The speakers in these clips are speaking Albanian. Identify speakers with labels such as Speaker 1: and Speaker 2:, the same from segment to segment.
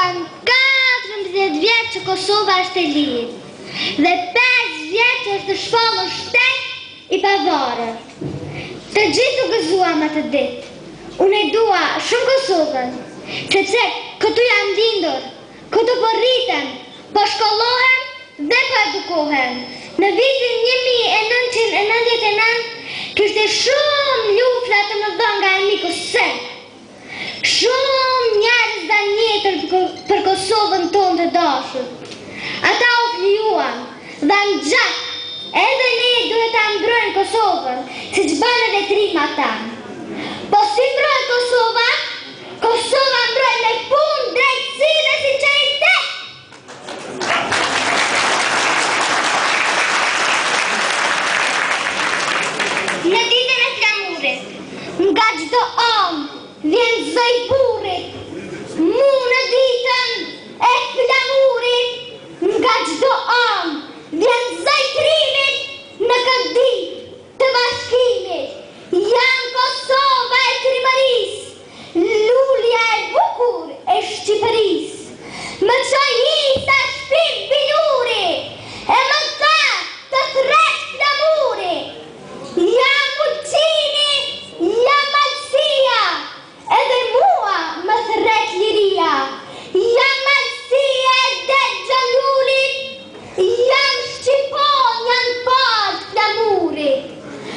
Speaker 1: Luan 14 vjetë që Kosova është e lirë dhe 5 vjetë që është shpallur shtet i pavarur. Të gjithë u gëzuam atë ditë. Unë e dua shumë Kosovën, sepse këtu jam lindur, këtu po rritem, po shkollohem dhe po edukohem. Në vitin 1999 kishte shumë luftra të mëdha nga miku serb. Shumë njerëz dhan jetën për Kosovën tonë të dashur. Ata u flijuan, dhan gjak, edhe ne duhet ta mbrojmë Kosovën, siç bën edhe trima tanë. Po si mbrojnë Kosova? Kosova mbrojnë me punë, drejtësi dhe sinqeritet. Në ditën e flamurit, nga çdo anë vjen zoj burrit. Mu në ditën e flamurit, nga çdo anë vjen zoj trimit në këtë ditë të bashkimit. Jam Kosova e Krimërisë, lulja e bukur e Shqipërisë. Më çoj hita shpim binuri, e më ka të thret flamuri. Jam Ulqini, jam Malësia, edhe mua më thret liria. Jam Malësia e det Gjallulit, jam Shqiponja në pas flamurit.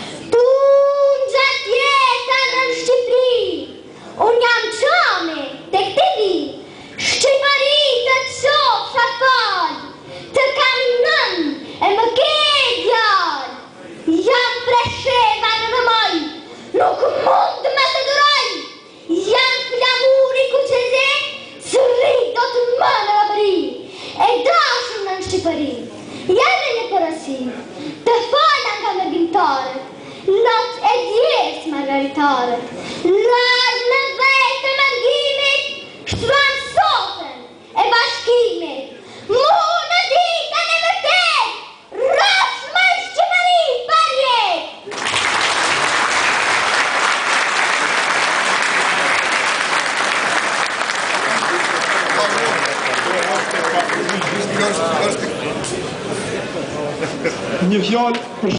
Speaker 1: Unë jam qame të këti vi, Shqipëri të qofë shafal, të kam nën e më ke djallë. Jam Presheva në vëmoj, nuk mund me të duroj. Jam flamuri ku që ze, sëri do të më në rëbëri. E dashur në Shqipëri, jam e një përësi, të falja nga mërbimtarët, lot e djesë margaritarët. Larë në vetë të mërgimit, shtruan sotën e bashkimit. Mu në ditën e vërtet, rrës më Shqipëri për jetë.
Speaker 2: Një fjallë